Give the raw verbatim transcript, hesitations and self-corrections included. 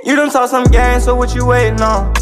You done talk some game, so what you waiting on?